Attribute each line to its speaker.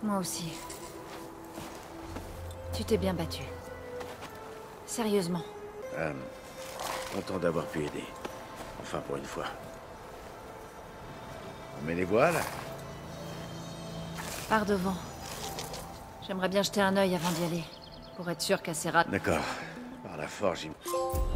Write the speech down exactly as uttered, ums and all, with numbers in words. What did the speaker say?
Speaker 1: Moi aussi. Tu t'es bien battu. Sérieusement.
Speaker 2: Euh, content d'avoir pu aider. Enfin, pour une fois. On met les voiles?
Speaker 1: Pars devant. J'aimerais bien jeter un œil avant d'y aller. Pour être sûr qu'Acérat...
Speaker 2: D'accord. Par la forge, il...